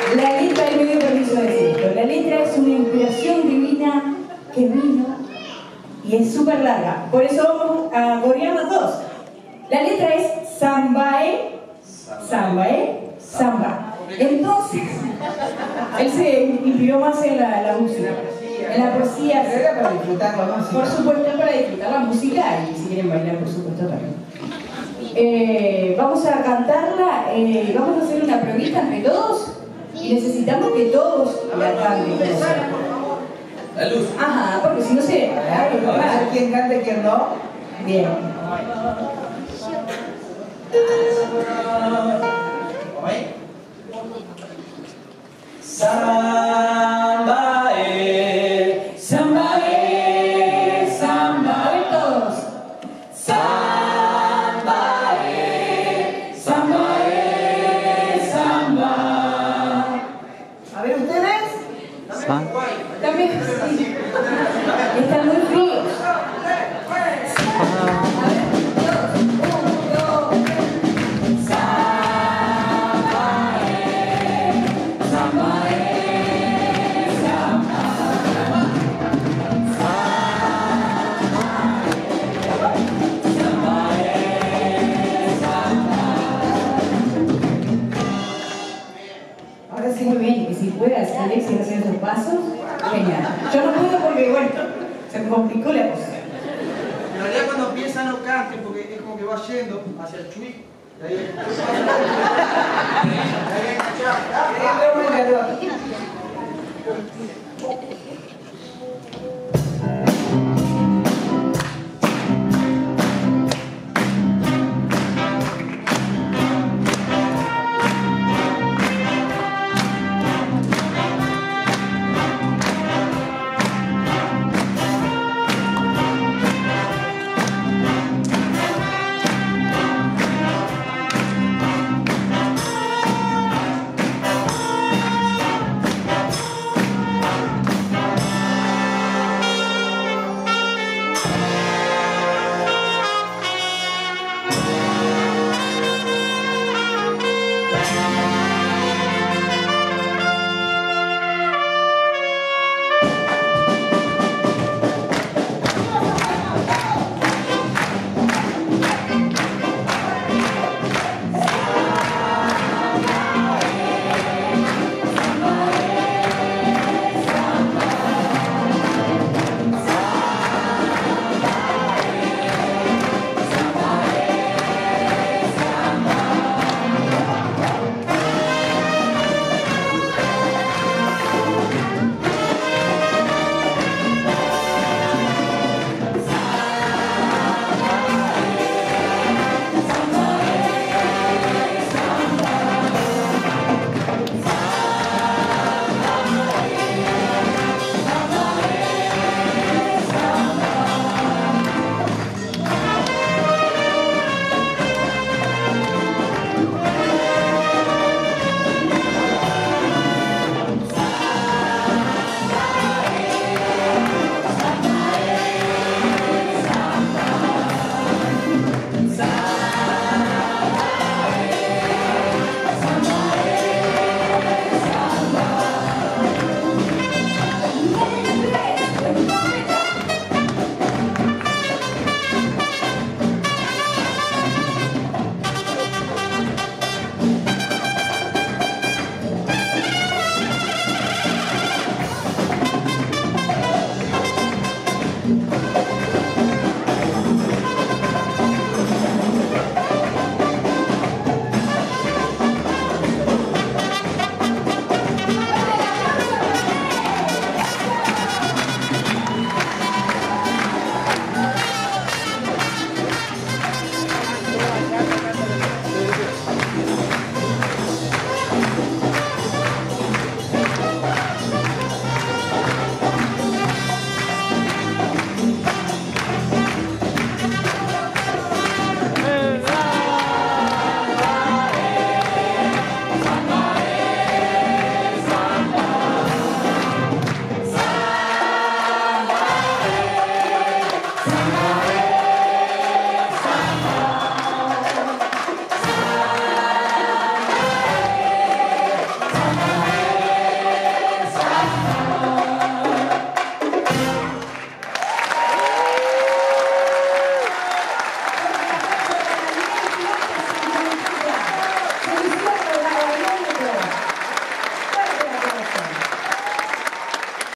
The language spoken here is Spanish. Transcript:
La letra, y me dio permiso de decirlo, la letra es una inspiración divina que vino y es súper larga. Por eso vamos a corear las dos. La letra es Sambae, Sambae, Samba. Entonces, él se inspiró más en la música, en la poesía. Pero era para disfrutar la música. Por supuesto, para disfrutar la música y si quieren bailar, por supuesto, también. Vamos a cantarla, vamos a hacer una pruebita entre todos y necesitamos que todos la canten. La luz. Ajá, porque si no se... A ver quién canta y quién no. Bien. Sambae, Sambae, Samba. A ver todos. Sambae, Sambae, Samba. A ver ustedes. También. Sí. Están muy fríos. A ver, todos. 1, 2, 3. Ahora sí, muy bien, y si puede hacer Alexis hacer esos pasos, genial. Yo no puedo porque, bueno, se me complicó la cosa. En realidad cuando empieza no cante porque es como que va yendo hacia el chuy. Y ahí